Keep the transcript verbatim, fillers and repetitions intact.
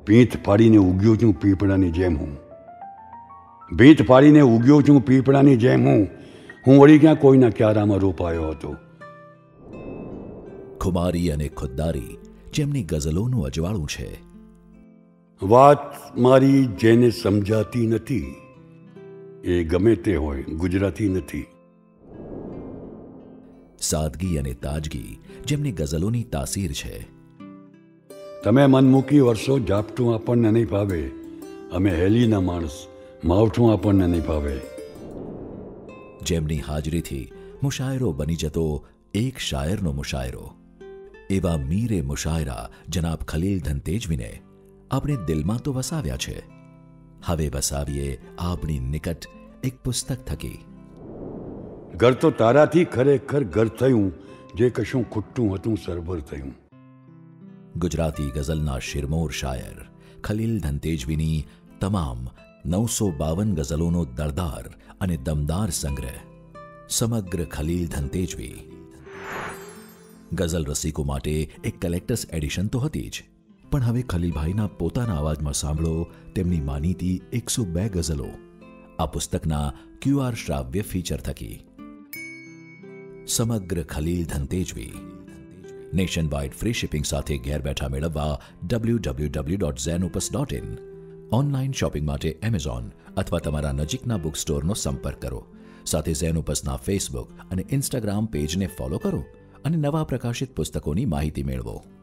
ભીંત ફાડીને ઉગ્યો છું પીપળાની જેમ હું ભીંત ફાડીને ઉગ્યો છું પીપળાની જેમ હું હું વળી ક્યાં કોઈના ક્યારામાં રોપાયો હતો. ખુમારી અને ખુદદારી જેમની ગઝલોનું અજવાળું છે. વાત મારી જેને સમજાતી નથી એ ગમે તે હોય ગુજરાતી નથી. સાદગી અને તાજગી જેમની ગઝલોની તાસીર છે. તમે મન મૂકી વર્ષો ઝાપટું આપણને નહીં ભાવે, અમે હેલીના માણસ માવઠું આપણને નહીં ભાવે. જેમની હાજરીથી મુશાયરો બની જતો એક શાયરનો મુશાયરો, એવા મીરે મુશાયરા જનાબ ખલીલ ધનતેજવીને આપણે દિલમાં તો વસાવ્યા છે. હવે વસાવીએ આપણી નિકટ એક પુસ્તક થકી. ઘર તો તારાથી ખરેખર ઘર થયું, જે કશું ખૂટતું હતું સરભર થયું. ગુજરાતી ગઝલના શિરમોર શાયર ખલીલ ધનતેજવીની તમામ નવસો બાવન ગઝલોનો દરદાર અને દમદાર સંગ્રહ સમગ્ર ખલીલ ધનતેજવી. ગઝલ રસિકો માટે એક કલેક્ટર્સ એડિશન તો હતી જ, પણ હવે ખલીલભાઈના પોતાના અવાજમાં સાંભળો તેમની માનીતી એકસો બે ગઝલો આ પુસ્તકના ક્યુઆર શ્રાવ્ય ફીચર થકી. સમગ્ર Khalil Dhantejvi nationwide free shipping સાથે ઘેર બેઠા મેળવવા W W W dot Zenopus dot in. Online shopping માટે એમેઝોન અથવા તમારા નજીકના બુક સ્ટોરનો સંપર્ક કરો. સાથે ઝેનોપસના ફેસબુક અને ઇન્સ્ટાગ્રામ પેજને ફોલો કરો અને નવા પ્રકાશિત પુસ્તકોની માહિતી મેળવો.